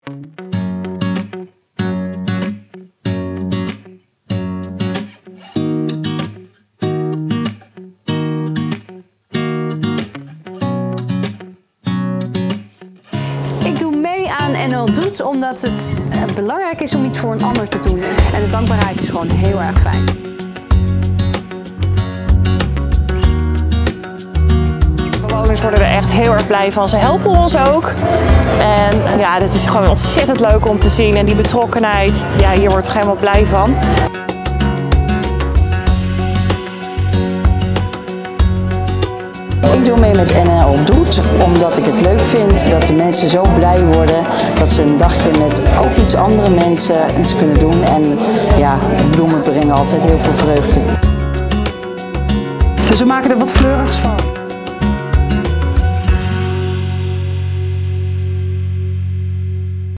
Ik doe mee aan NL Doet omdat het belangrijk is om iets voor een ander te doen. En de dankbaarheid is gewoon heel erg fijn. Bewoners worden er echt heel erg blij van. Ze helpen ons ook. En ja, het is gewoon ontzettend leuk om te zien. En die betrokkenheid, ja, hier word ik helemaal blij van. Ik doe mee met NL Doet omdat ik het leuk vind dat de mensen zo blij worden dat ze een dagje met ook iets andere mensen iets kunnen doen. En ja, bloemen brengen altijd heel veel vreugde. Dus we maken er wat fleurigs van.